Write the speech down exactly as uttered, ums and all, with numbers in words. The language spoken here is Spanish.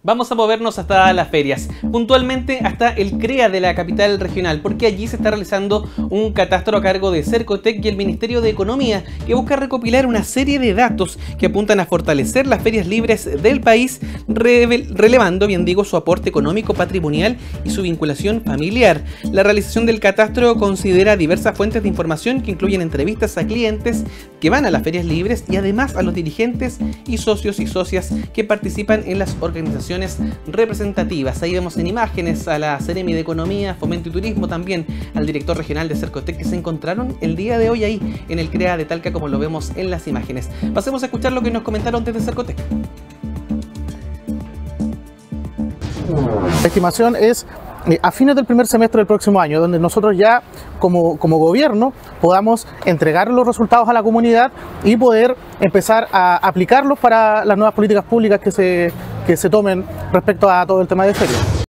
Vamos a movernos hasta las ferias, puntualmente hasta el CREA de la capital regional, porque allí se está realizando un catastro a cargo de Cercotec y el Ministerio de Economía, que busca recopilar una serie de datos que apuntan a fortalecer las ferias libres del país, relevando, bien digo, su aporte económico, patrimonial y su vinculación familiar. La realización del catastro considera diversas fuentes de información que incluyen entrevistas a clientes que van a las ferias libres y además a los dirigentes y socios y socias que participan en las organizaciones representativas. Ahí vemos en imágenes a la Seremi de Economía, Fomento y Turismo, también al director regional de Cercotec, que se encontraron el día de hoy ahí en el CREA de Talca, como lo vemos en las imágenes. Pasemos a escuchar lo que nos comentaron desde Cercotec. La estimación es a fines del primer semestre del próximo año, donde nosotros ya como, como gobierno podamos entregar los resultados a la comunidad y poder empezar a aplicarlos para las nuevas políticas públicas que se, que se tomen respecto a todo el tema de ferias.